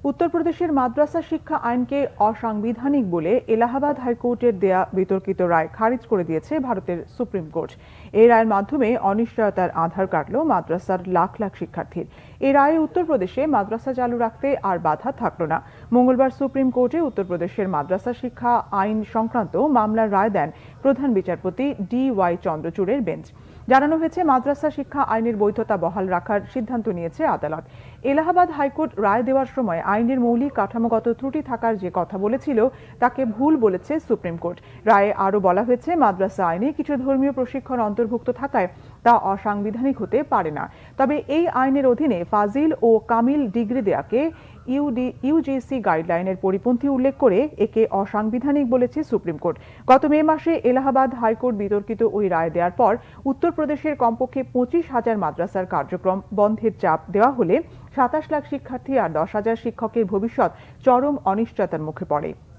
উত্তরপ্রদেশের মাদ্রাসা শিক্ষা আইনকে অসাংবিধানিক বলে এলাহাবাদ হাইকোর্টের দেয়া বিতর্কিত রায় খারিজ করে দিয়েছে ভারতের সুপ্রিম কোর্ট। এই রায়ের মাধ্যমে অনিশ্চয়তার আধার কাটল মাদ্রাসার লাখ লাখ শিক্ষার্থীর। এই রায়ে উত্তরপ্রদেশে মাদ্রাসা চালু রাখতে আর বাধা থাকল না। মঙ্গলবার সুপ্রিম কোর্টে উত্তরপ্রদেশের মাদ্রাসা শিক্ষা আইন সংক্রান্ত মামলার রায় দেন প্রধান বিচারপতি DY চন্দ্রচূড়ের বেঞ্চ। জানানো হয়েছে, মাদ্রাসা শিক্ষা আইনের বৈধতা বহাল রাখার সিদ্ধান্ত নিয়েছে আদালত। এলাহাবাদ হাইকোর্ট রায় দেওয়ার সময় আইনের মৌলিক কাঠামোগত ত্রুটি থাকার যে কথা বলেছিল তাকে ভুল বলেছে সুপ্রিম কোর্ট। রায়ে আরও বলা হয়েছে, মাদ্রাসা আইনে কিছু ধর্মীয় প্রশিক্ষণ অন্তর্ভুক্ত থাকায় তা অসাংবিধানিক হতে পারে না। তবে এই আইনের অধীনে ফাজিল ও কামিল ডিগ্রি দেয়াকে UGC গাইডলাইনের পরিপন্থী উল্লেখ করে একে অসাংবিধানিক বলেছে সুপ্রিম কোর্ট। গত মে মাসে এলাহাবাদ হাইকোর্ট বিতর্কিত ওই রায় দেওয়ার পর উত্তরপ্রদেশের কমপক্ষে 25,000 মাদ্রাসার কার্যক্রম বন্ধের চাপ দেওয়া হলে 27 লাখ শিক্ষার্থী আর 10,000 শিক্ষকের ভবিষ্যৎ চরম অনিশ্চয়তার মুখে পড়ে।